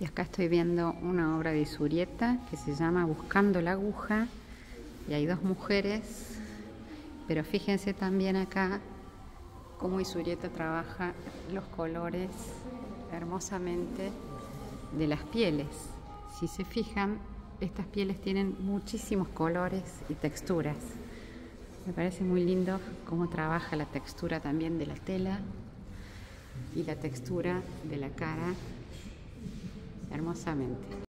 Y acá estoy viendo una obra de Isurieta que se llama Buscando la aguja, y hay dos mujeres, pero fíjense también acá cómo Isurieta trabaja los colores hermosamente de las pieles. Si se fijan, estas pieles tienen muchísimos colores y texturas. Me parece muy lindo cómo trabaja la textura también de la tela y la textura de la cara hermosamente.